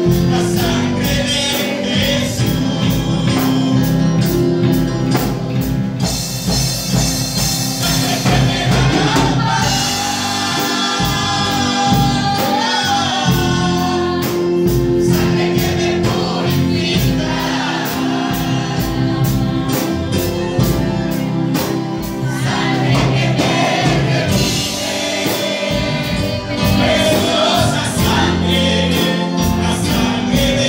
La sangre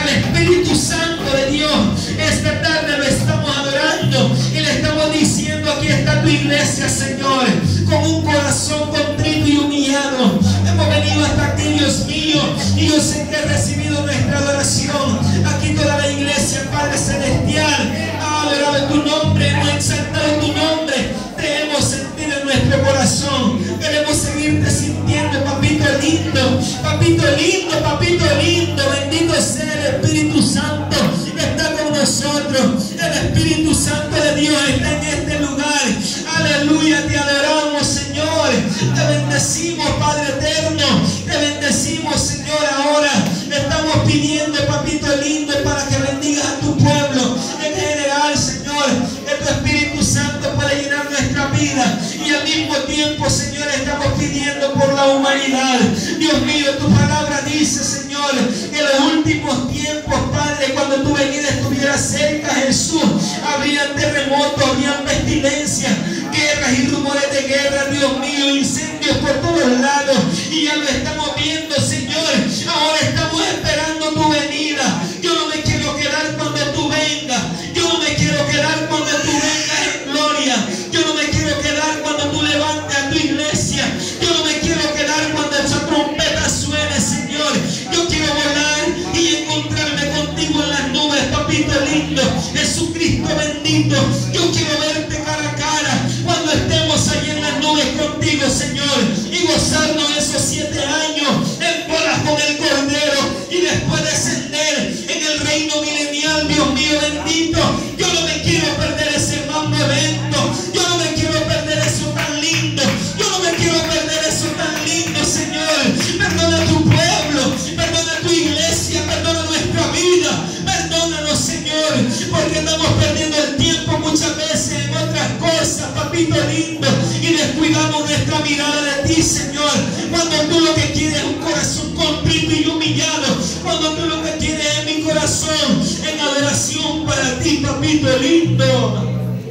al Espíritu Santo de Dios. Esta tarde lo estamos adorando y le estamos diciendo: aquí está tu iglesia, Señor, con un corazón contrito y humillado. Hemos venido hasta aquí, Dios mío, y yo sé que he recibido nuestra adoración. Aquí toda la iglesia, Padre Celestial, ha adorado tu nombre, hemos exaltado tu nombre, te hemos sentido en nuestro corazón. Queremos seguirte sintiendo, papito lindo, papito lindo, papito lindo. Bendito sea el Espíritu Santo, está con nosotros. El Espíritu Santo de Dios está en este lugar. Aleluya, te adoramos, Señor. Te bendecimos, Padre eterno. Te bendecimos, Señor. Ahora estamos pidiendo, papito lindo, para que bendigas a tu pueblo en general, Señor. Que tu Espíritu Santo pueda llenar nuestra vida. Y al mismo tiempo, Señor, estamos pidiendo por la humanidad. Dios mío, tu palabra dice, Señor, que en los últimos tiempos, Padre, cuando tu venida estuviera cerca, Jesús, habría terremotos, habría pestilencias, guerras y rumores de guerra, Dios mío, incendios por todos lados. Y ya lo estamos viendo, Señor. Ahora estamos esperando tu venida. Yo no me quiero quedar cuando tú vengas. Yo no me quiero quedar cuando tú vengas en gloria. Yo no me quiero quedar cuando tú levantes a tu iglesia. Yo no me quiero quedar cuando esa trompeta suene, Señor. Yo quiero volar y encontrarme contigo en las nubes, papito lindo. Jesucristo bendito, yo quiero verte cara a cara cuando estemos allí en las nubes contigo, Señor, y gozarnos esos 7 años en bodas con el Cordero y después descender en el reino milenial. Dios mío bendito, yo no me quiero perder ese magno evento. Yo no me quiero perder eso tan lindo. Yo no me quiero perder eso tan lindo, Señor. Perdona a tu pueblo, perdona a tu iglesia, perdona nuestra vida. Perdónanos, Señor, porque estamos perdiendo el tiempo muchas veces en otras cosas, papito lindo, y descuidamos nuestra mirada de ti, Señor. Cuando tú lo que quieres es un corazón contrito y humillado, cuando tú lo que quieres es mi corazón en adoración para ti, papito lindo.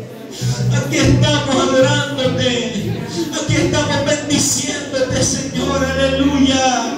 Aquí estamos adorándote, aquí estamos bendiciéndote, Señor, aleluya.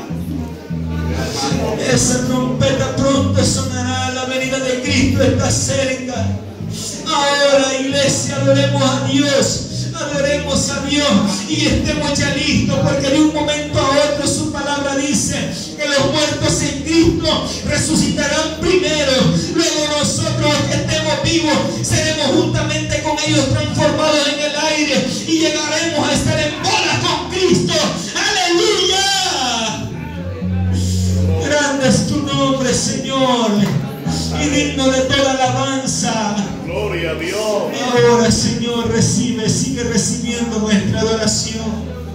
Esa trompeta pronto sonará, la venida de Cristo está cerca. Ahora, iglesia, adoremos a Dios. Adoremos a Dios y estemos ya listos, porque de un momento a otro su palabra dice que los muertos en Cristo resucitarán primero. Luego nosotros que estemos vivos seremos juntamente con ellos transformados en el aire y llegaremos a estar en bodas con Cristo. ¡Aleluya! Grande es tu nombre, Señor, y digno de toda alabanza. Gloria a Dios. Ahora, Señor, sigue recibiendo nuestra adoración.